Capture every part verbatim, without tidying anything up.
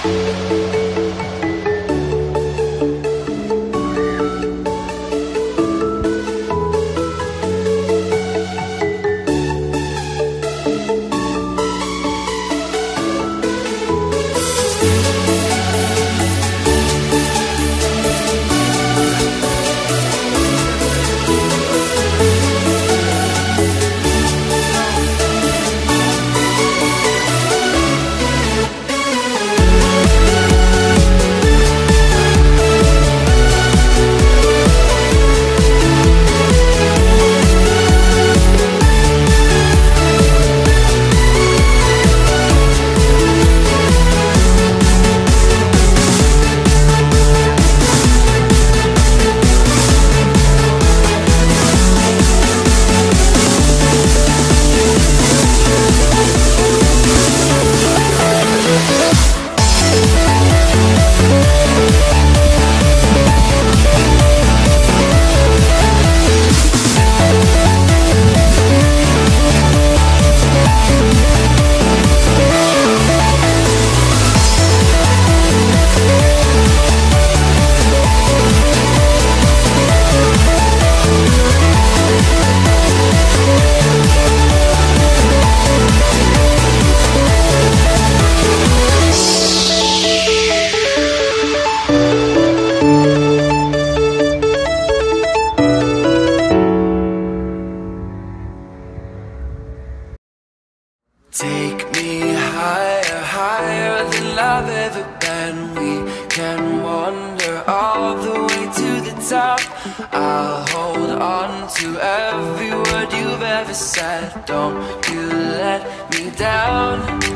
Take me higher, higher than I've ever been. We can wander all the way to the top. I'll hold on to every word you've ever said. Don't you let me down.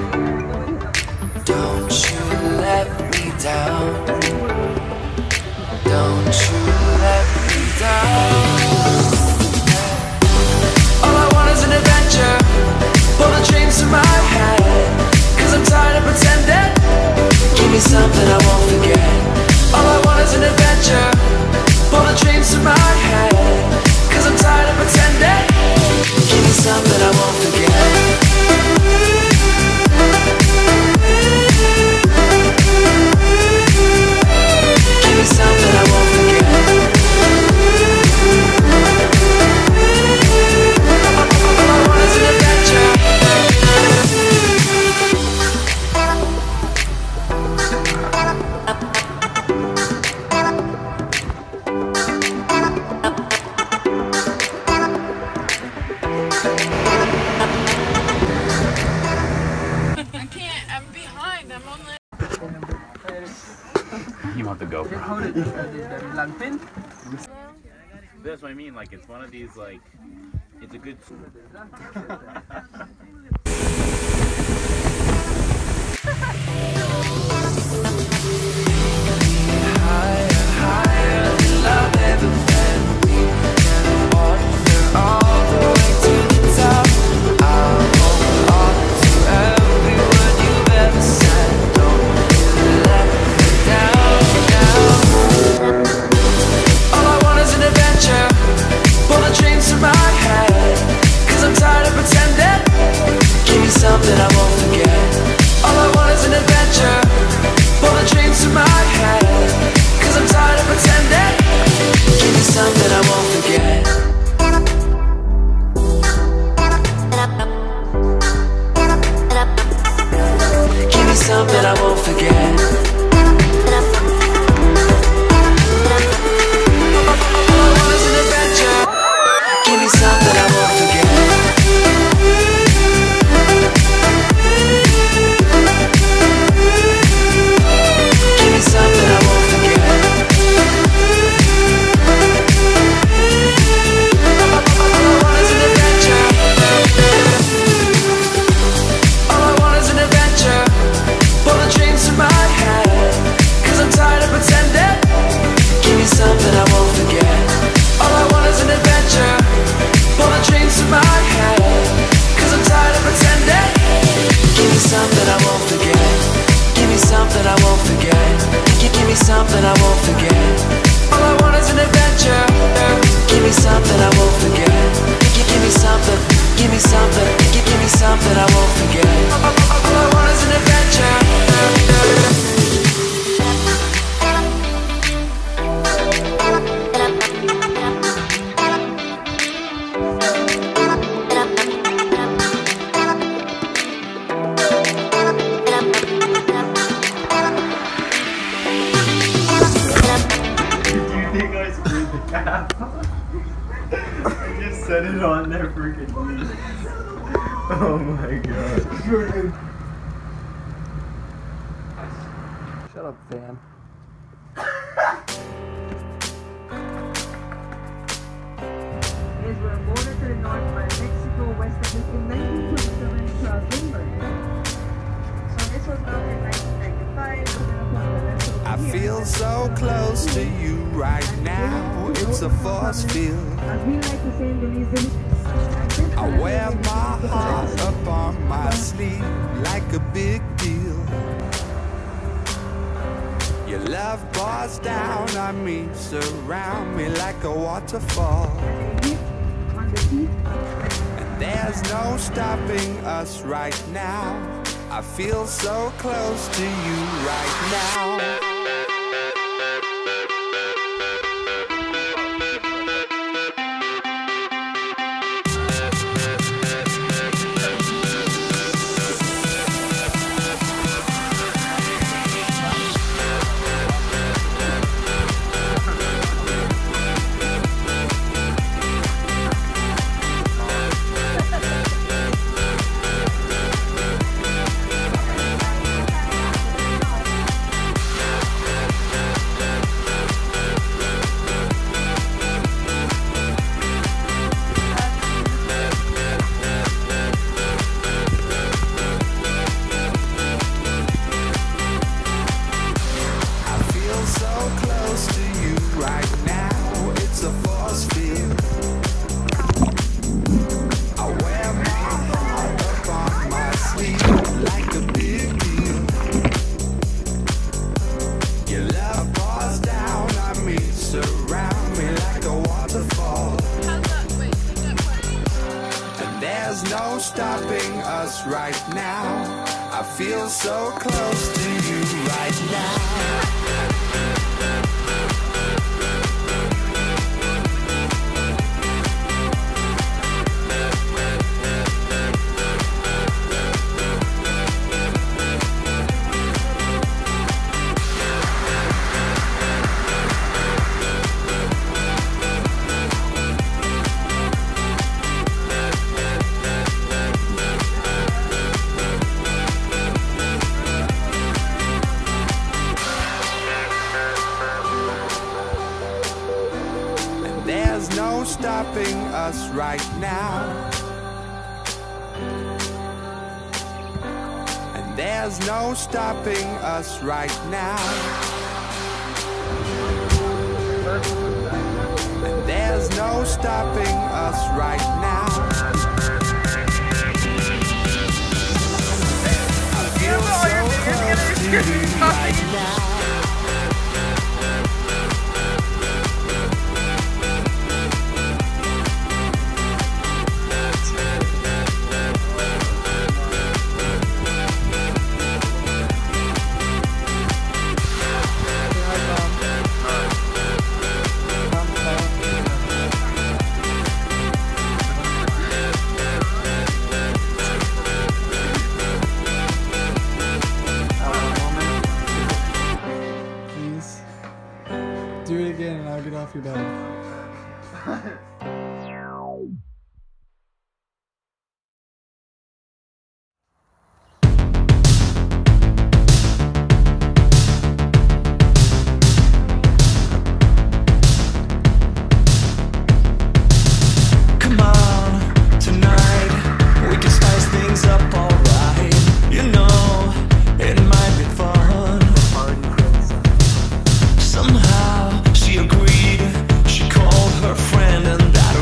Don't you let me down. Don't you let me down. All I want is an adventure. Pull the dreams to my head, cause I'm tired of pretending. Give me something I won't forget. All I want is an adventure. Pull the dreams to my head, cause I'm tired of pretending. Give me something I won't forget. Give me something I won't forget. All I want is an adventure. You want the GoPro? How did the long pin? That's what I mean, like it's one of these, like, it's a good... Higher, higher than I've ever been. We can wander all the way to the top. I'll hold on to every word you've ever said. Don't you let me down, down. All I want is an adventure. Pull the dreams to my head, cause I'm tired of pretending. Give me something I won't forget. All I want is an adventure. Pull the dreams to my head, cause I'm tired of pretending. Give me something I won't forget. Give me something I won't forget. All I want is an adventure. Give me something I won't forget. Give me something I won't forget. All I want is an adventure. All I want is an adventure. Pull the dreams to my head, cause I'm tired of pretending. Give me something I won't forget. All I want is an adventure. Pull the dreams to my head, cause I'm tired of pretending. Give me something I won't forget. Give me something I won't forget. Give, give me something I won't forget. All I want is an adventure. Give me something I won't forget. Give, give me something. Give me something. Give, give me something I won't forget. All I want is an adventure. it on there freaking neat. Oh my god. Shut up, fam. Is were bordered to the north by Mexico, West Africa in nineteen twenty-seven Charles Lindbergh. So this was built in nineteen ninety-five. I feel so close to you right now. It's a force field. As we like to say in Belize, I wear my heart up on my sleeve like a big deal. Your love pours down on me, surround me like a waterfall. And there's no stopping us right now. I feel so close to you right now. No stopping us right now. I feel so close to you right now. There's no stopping us right now. And there's no stopping us right now. And there's no stopping us right now. I feel so close to you right now. Do it again and I'll get off your back. Come on, tonight we can spice things up alright. You know, it might be fun. Somehow she agreed. She called her friend and that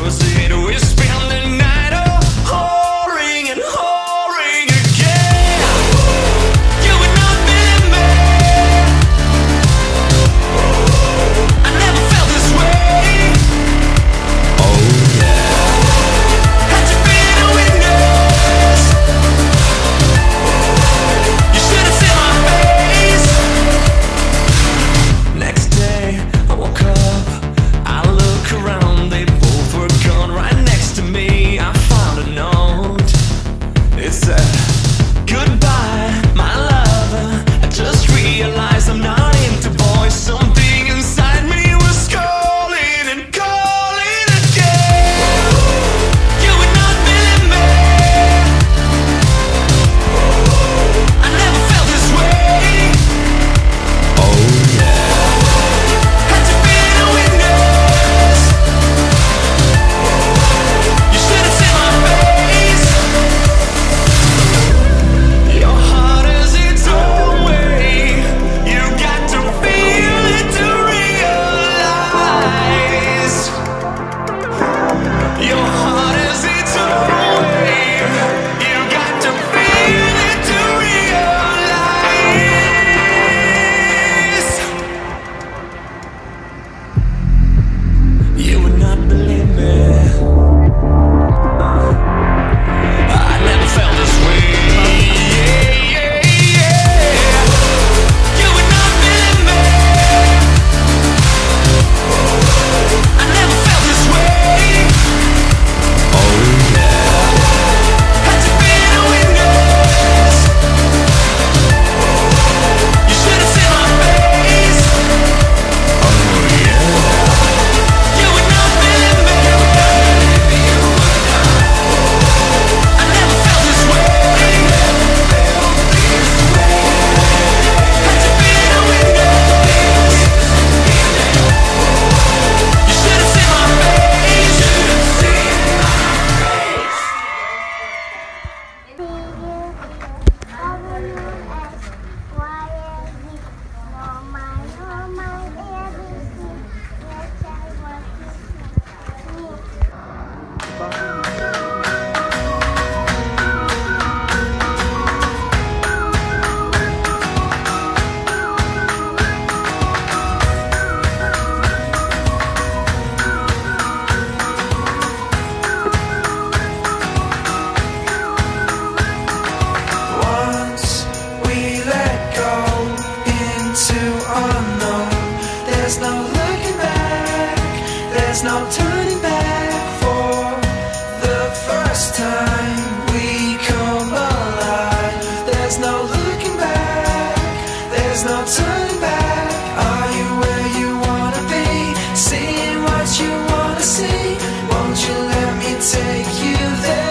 There's no turning back. For the first time we come alive. There's no looking back. There's no turning back. Are you where you wanna be? Seeing what you wanna see. Won't you let me take you there?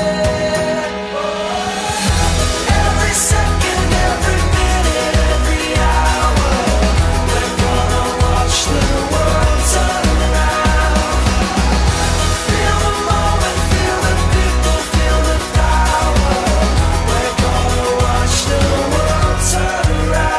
Every second, every minute, every hour, we're gonna watch the world turn around. Feel the moment, feel the people, feel the power. We're gonna watch the world turn around.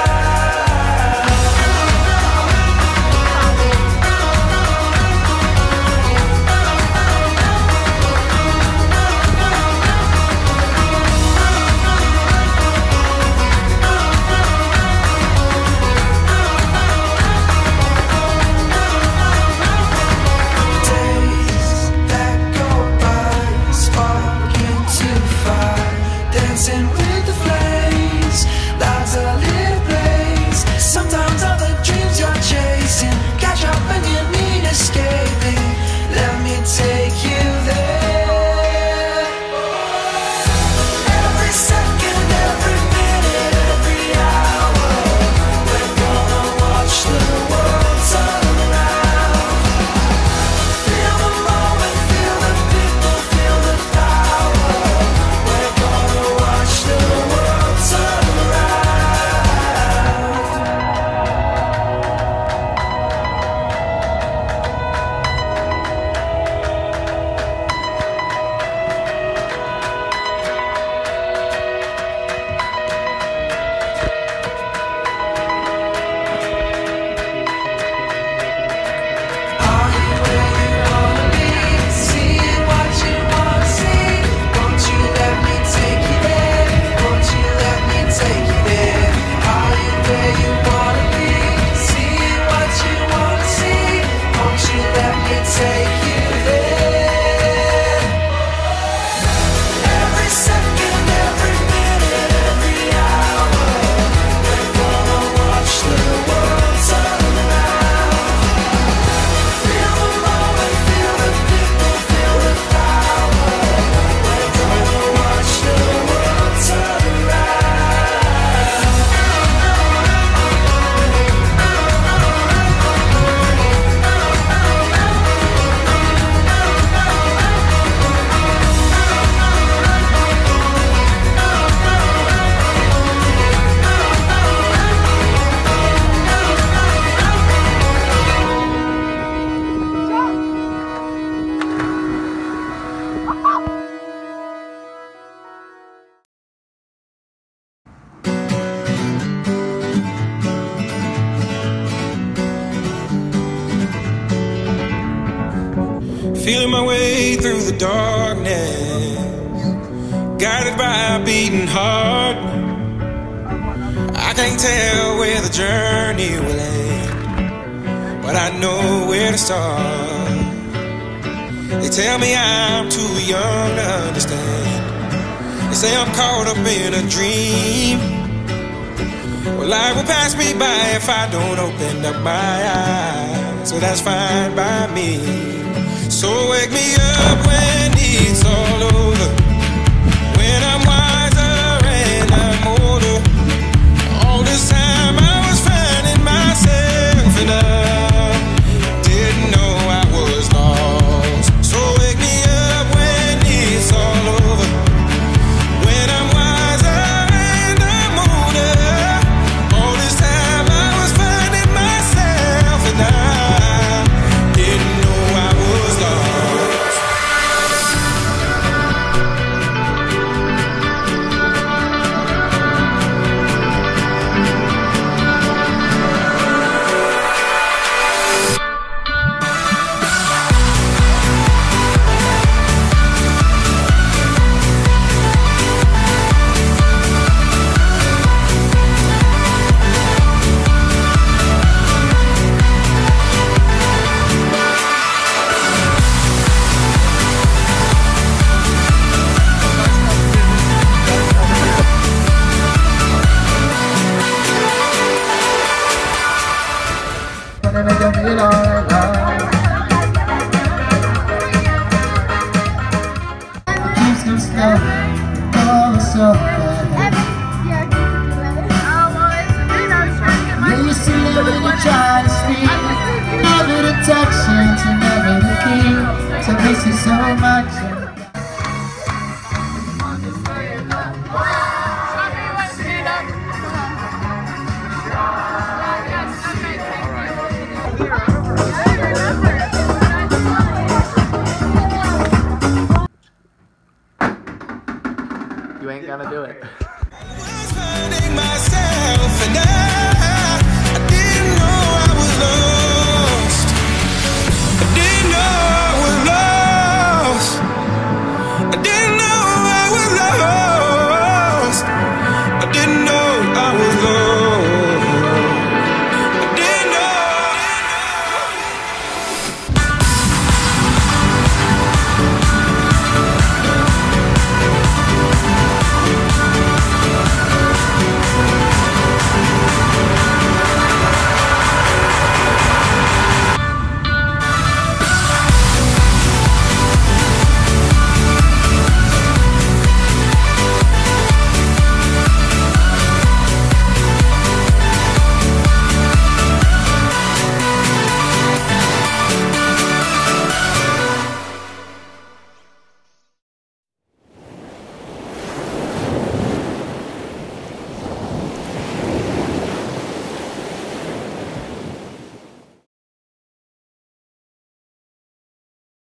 Days that go by, spark into fire, dancing with the flames, lights a little blaze. Sometimes all the dreams you're chasing catch up and you need escaping. Let me take you there. Every second, every minute, every hour, we're gonna watch the world turn around. Feel the moment, feel the people, feel the power. We're gonna watch the world turn around. Are you where you wanna be? Seeing what you wanna see. Won't you let me take you there? Won't you let me take you there? Are you where you wanna be? Seeing what you wanna see. Won't you let me take you there? Every second, every minute, every hour, we're gonna watch the world turn around. Feel the moment, feel the people, feel the power. We're gonna watch the world turn around. Feeling my way through the darkness, guided by a beating heart. I can't tell where the journey will end, but I know where to start. They tell me I'm too young to understand. They say I'm caught up in a dream. Well, life will pass me by if I don't open up my eyes, so that's fine by me. So wake me up when it's all over, when I'm wiser and I'm older. All this time I was finding myself and I didn't know I was lost. So wake me up when it's all over, when I'm wiser and I'm older. All this time I was finding myself and I didn't know I was lost. protection to never again. So miss you so much. You ain't gonna do it.